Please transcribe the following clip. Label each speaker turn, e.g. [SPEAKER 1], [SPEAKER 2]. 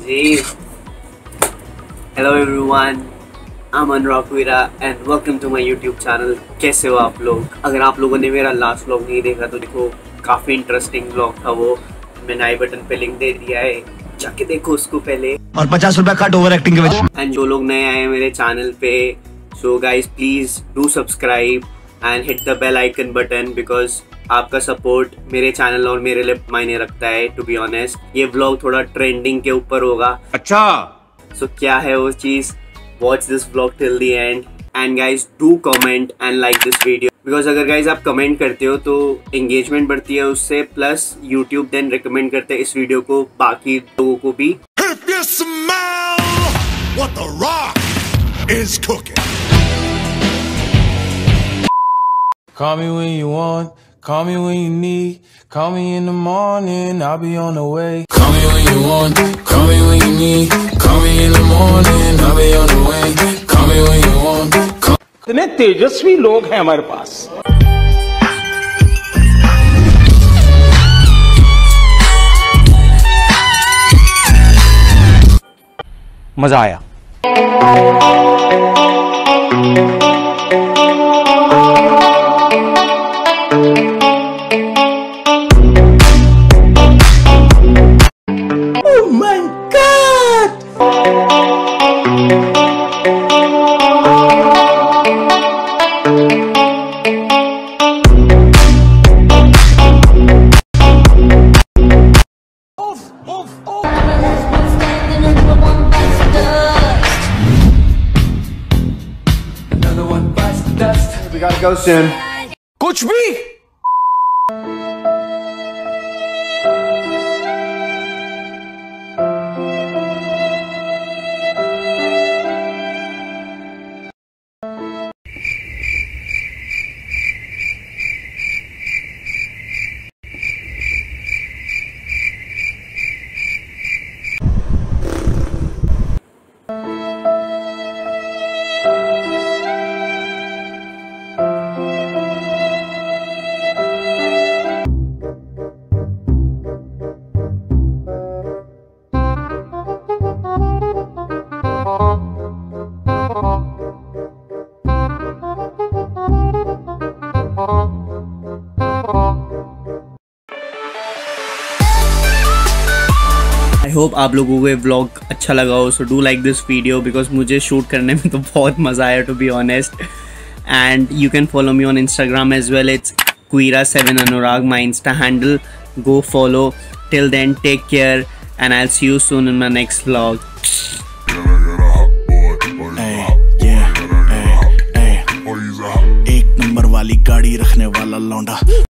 [SPEAKER 1] Ji hello everyone, I am Anurag Kuira and welcome to my YouTube channel. कैसे हो आप लोग? अगर आप लोगों ने मेरा लास्ट व्लॉग नहीं देखा तो देखो, काफ़ी इंटरेस्टिंग व्लॉग था वो। मैंने आई बटन पे लिंक दे दिया है, जाके देखो उसको पहले।
[SPEAKER 2] और 50 रुपया कट ओवर एक्टिंग के वजह।
[SPEAKER 1] एंड जो लोग नए आए हैं मेरे चैनल पे, so guys please do subscribe and hit the bell icon button, because आपका सपोर्ट मेरे चैनल और मेरे लिए मायने रखता है। टू बी ऑनेस्ट, ये व्लॉग थोड़ा ट्रेंडिंग के ऊपर होगा।
[SPEAKER 3] अच्छा,
[SPEAKER 1] सो क्या है वो चीज़? Watch this vlog till the end and guys do comment and like this video, because अगर गाइज आप कमेंट करते हो तो एंगेजमेंट बढ़ती है उससे, प्लस यूट्यूब देन रिकमेंड करते हैं इस वीडियो को बाकी लोगों को भी।
[SPEAKER 4] If you smell what the Rock is cooking.
[SPEAKER 5] Call me when you want, call me when you need, call me in the morning, I'll be on the way. Call me when you want, call me when you need, call me in the morning, I'll be on the way. Call me when you want.
[SPEAKER 3] इतने तेजस्वी लोग हैं हमारे पास। मजा आया।
[SPEAKER 5] Oh my God! Another one bites the dust.
[SPEAKER 3] We gotta go soon.
[SPEAKER 5] कुछ भी
[SPEAKER 1] I hope आप लोगों को ये व्लॉग अच्छा लगा हो। So do like this video, because मुझे शूट करने में तो बहुत मज़ा आया, to be honest. And you can follow me on Instagram as well, it's Kuira7 Anurag, my Insta handle. Go follow. Till then, take care and I'll see you soon in my next vlog.
[SPEAKER 2] एक number वाली गाड़ी रखने वाला लौंडा।